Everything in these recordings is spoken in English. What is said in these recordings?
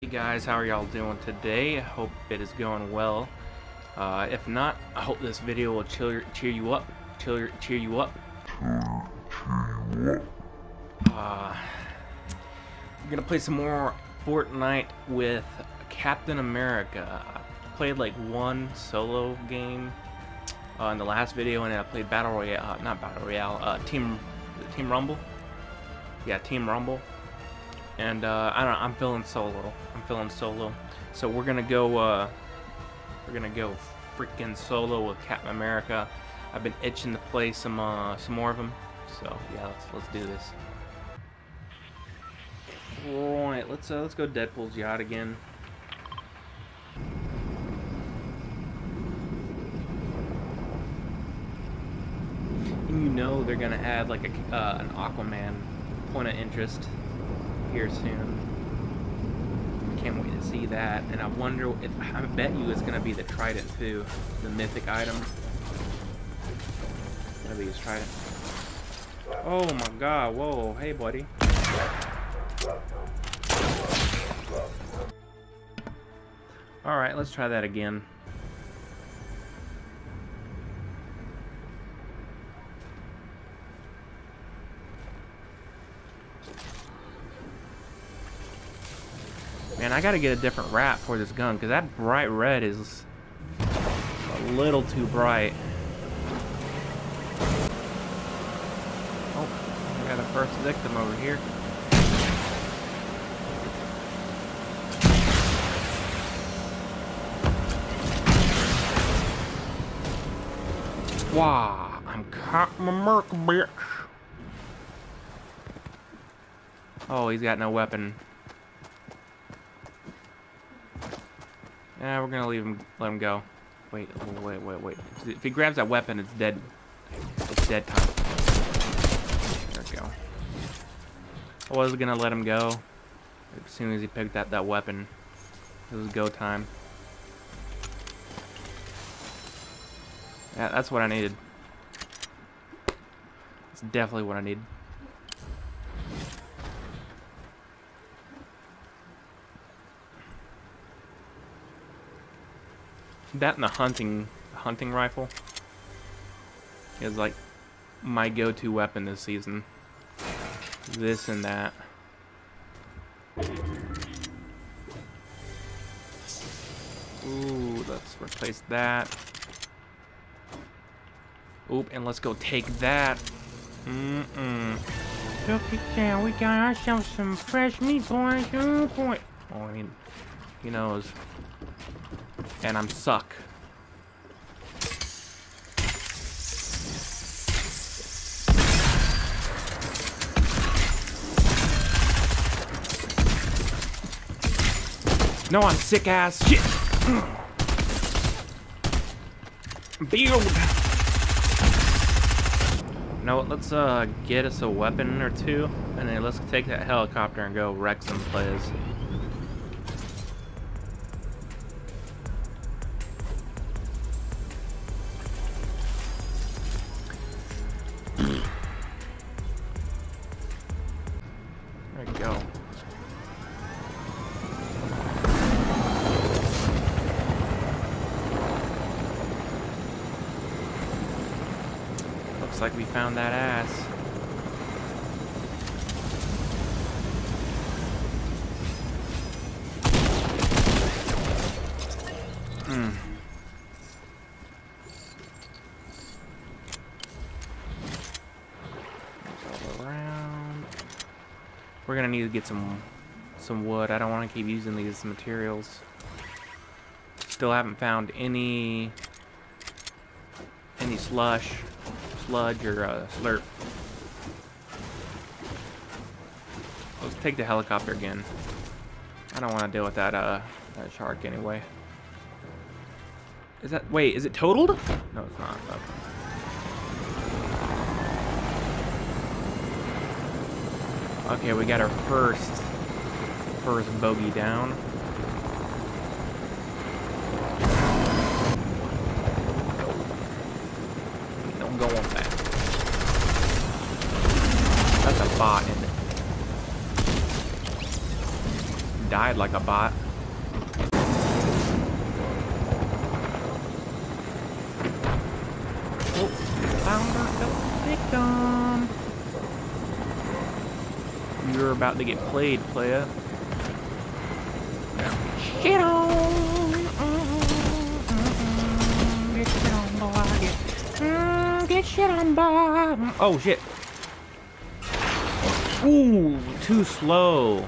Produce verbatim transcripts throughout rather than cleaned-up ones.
Hey guys, how are y'all doing today? I hope it is going well. Uh, if not, I hope this video will cheer, cheer you up. Cheer, cheer you up. Uh, we're gonna play some more Fortnite with Captain America. I played like one solo game uh, in the last video, and then I played Battle Royale. Uh, not Battle Royale. Uh, Team Team Rumble. Yeah, Team Rumble. And uh, I don't know, I'm feeling solo. I'm feeling solo. So we're gonna go. Uh, we're gonna go freaking solo with Captain America. I've been itching to play some uh, some more of them. So yeah, let's let's do this. Right, let's uh, let's go Deadpool's yacht again. And you know they're gonna add like a uh, an Aquaman point of interest here soon. Can't wait to see that, and I wonder if I bet you it's gonna be the Trident too, the mythic item. It's gonna be his Trident. Oh my God! Whoa! Hey, buddy. All right, let's try that again. Man, I gotta get a different wrap for this gun, because that bright red is a little too bright. Oh, I got a first victim over here. Wow, I'm Captain America, bitch. Oh, he's got no weapon. Yeah, we're gonna leave him, let him go. Wait, wait, wait, wait. If he grabs that weapon, it's dead. It's dead time. There we go. I was gonna let him go as soon as he picked up that weapon. It was go time. Yeah, that's what I needed. It's definitely what I need. That and the hunting hunting rifle is like my go-to weapon this season. This and that. Ooh, let's replace that. Oop, and let's go take that. Mm-mm. Look at that, we got ourselves some fresh meat, boys. Oh, boy. Oh, I mean, he knows. And I'm suck. No, I'm sick ass shit. Build. No, let's uh get us a weapon or two, and then let's take that helicopter and go wreck some plays. There we go. Looks like we found that ass. Hmm. We're gonna need to get some some wood. I don't want to keep using these materials. Still haven't found any any slush, sludge, or uh, slurp. Let's take the helicopter again. I don't want to deal with that uh that shark anyway. Is that wait? Is it totaled? No, it's not. Okay. Okay, we got our first first bogey down. Don't go on that. That's a bot, isn't it? died like a bot. Oh, found ourselves a victim. You're about to get played, playa. Shit on! Get shit on, boy. Get, mm, get shit on, boy. Oh, shit. Ooh, too slow.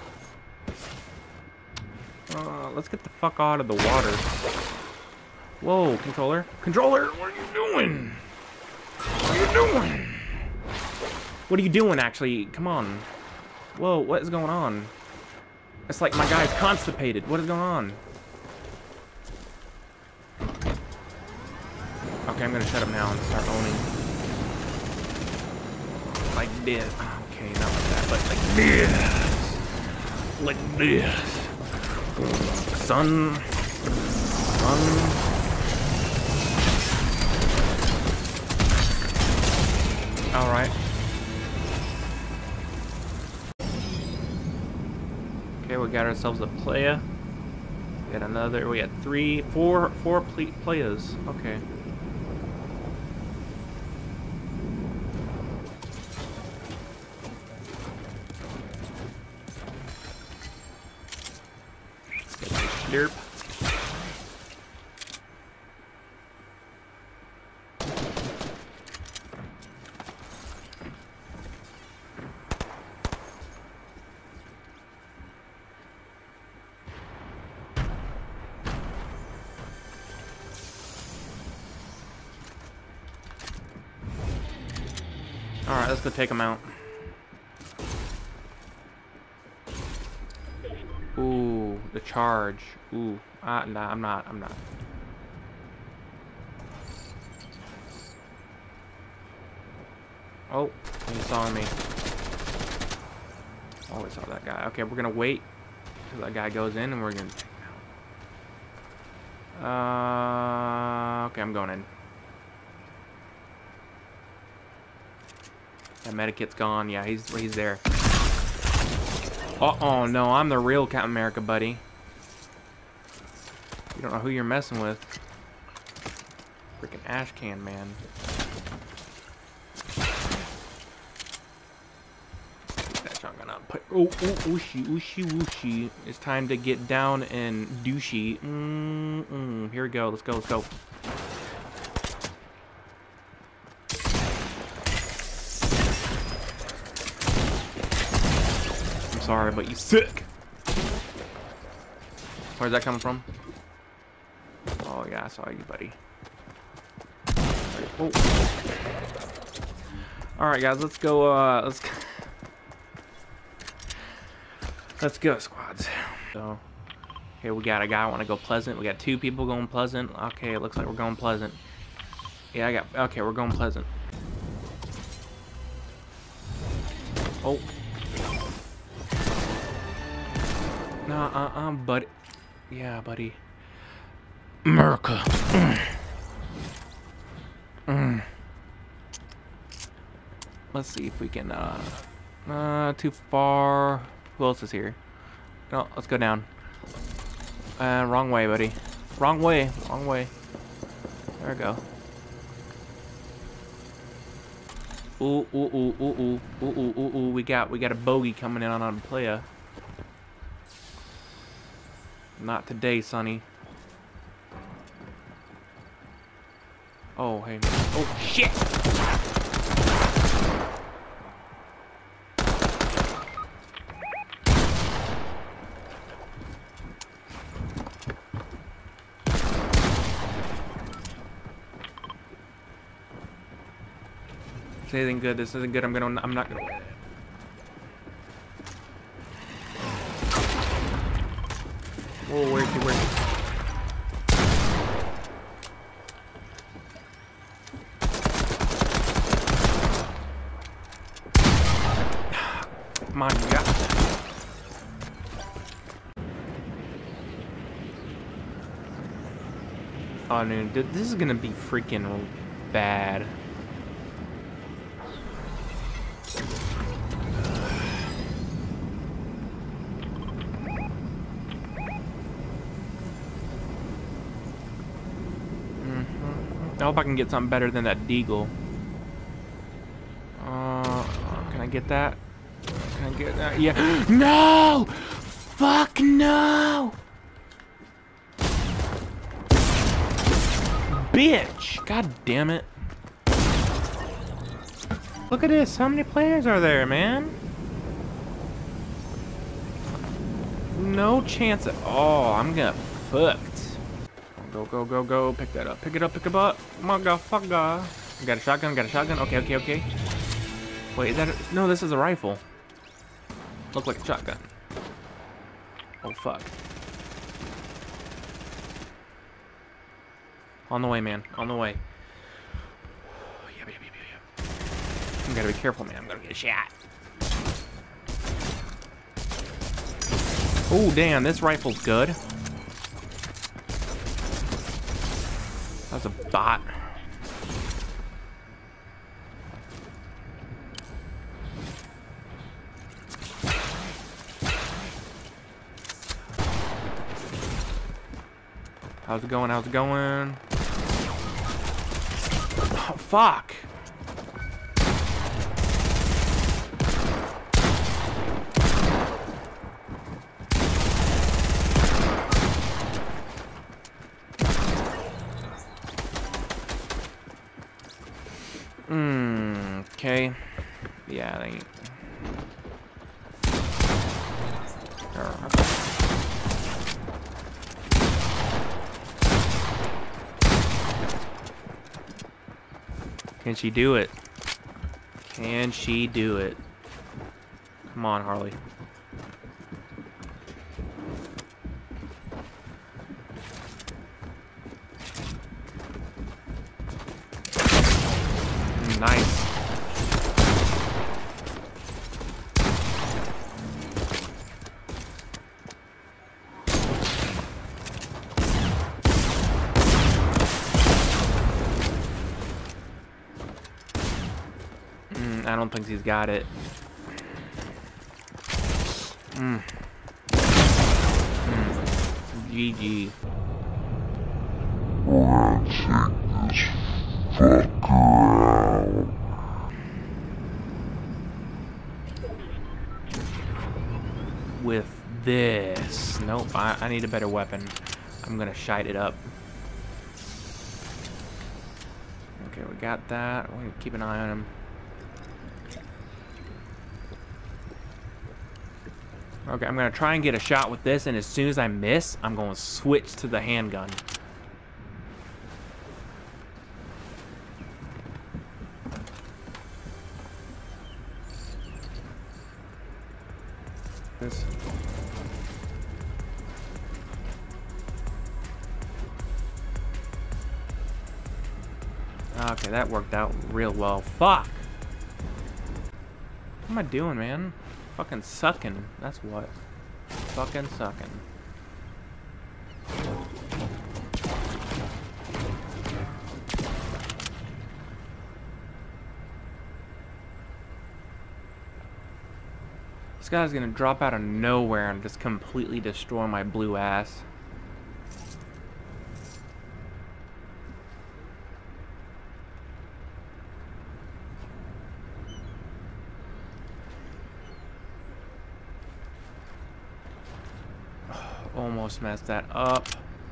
Uh, let's get the fuck out of the water. Whoa, controller. Controller, what are you doing? What are you doing? What are you doing, actually? Come on. Whoa, what is going on? It's like my guy's constipated. What is going on? Okay, I'm gonna shut him now and start owning. Like this. Okay, not like that, but like this. Like this. Son. Son. Alright. Okay, we got ourselves a playa. We had another, we had three, four, four pl playas. Okay. Derp. Alright, let's go take him out. Ooh, the charge. Ooh, uh, nah, I'm not, I'm not. Oh, he saw me. Oh, we saw that guy. Okay, we're gonna wait till that guy goes in and we're gonna take him out. Uh, okay, I'm going in. That medikit's gone. Yeah, he's he's there. Uh oh, no, I'm the real Captain America, buddy. You don't know who you're messing with. Freaking ASHCAN-MAN. That shotgun up. Put, oh, oh, ooshy, ooshy, wooshy. It's time to get down and douchey. Mm mm. Here we go. Let's go. Let's go. Sorry, but you sick. Where's that coming from? Oh yeah, I saw you, buddy. Oh. All right, guys, let's go. Uh, let's let's go, squads. So, here we got a guy. I want to go Pleasant. We got two people going Pleasant. Okay, it looks like we're going Pleasant. Yeah, I got. Okay, we're going Pleasant. Oh. Nah, uh-uh, buddy. Yeah, buddy. America. Mm. Mm. Let's see if we can, uh... Uh, too far. Who else is here? No, let's go down. Uh, wrong way, buddy. Wrong way. Wrong way. There we go. Ooh, ooh, ooh, ooh, ooh, ooh, ooh, ooh, ooh. We got, we got a bogey coming in on our playa. Not today, Sonny. Oh, hey. Oh, shit! This isn't good. This isn't good. I'm gonna. I'm not gonna. Whoa, where's he? Where's he? My God. Oh, dude, this is gonna be freaking bad. I hope I can get something better than that deagle. Uh, can I get that? Can I get that? Yeah. No! Fuck no! Bitch! God damn it. Look at this. How many players are there, man? No chance at all. I'm gonna fucked. Go, go, go, go. Pick that up. Pick it up, pick it up. Motherfucker. Got a shotgun, got a shotgun. Okay, okay, okay. Wait, is that a... No, this is a rifle. Look like a shotgun. Oh, fuck. On the way, man. On the way. Yep, yep, yep, yep. I gotta be careful, man. I'm gonna get shot. Oh, damn. This rifle's good. That's a bot. How's it going? How's it going? Oh, fuck. Hmm. Okay. Yeah, they ain't. Can she do it? Can she do it? Come on, Harley. Nice. Mm, I don't think he's got it. Mm. Mm. G G. We're gonna take this fucker out. With this. Nope, I, I need a better weapon. I'm gonna shite it up. Okay, we got that. We're gonna keep an eye on him. Okay, I'm gonna try and get a shot with this, and as soon as I miss, I'm gonna switch to the handgun. This. Okay, that worked out real well. Fuck! What am I doing, man? Fucking sucking. That's what. Fucking sucking. This guy's gonna drop out of nowhere and just completely destroy my blue ass. Almost messed that up.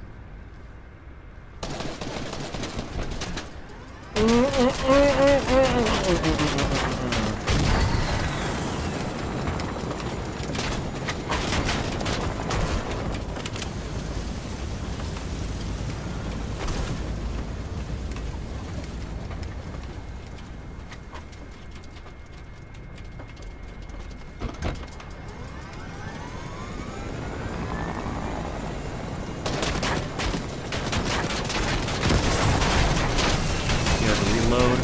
Reload.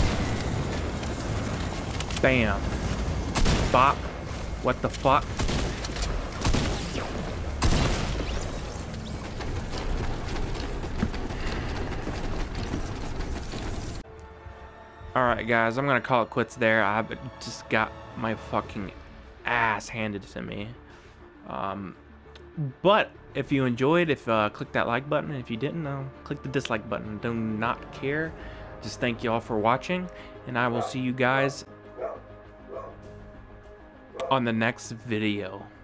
Bam. Bop. What the fuck? Alright guys, I'm gonna call it quits there. I just got my fucking ass handed to me. Um, But if you enjoyed, if uh, click that like button. If you didn't, uh, click the dislike button. Do not care. Just thank you all for watching, and I will see you guys on the next video.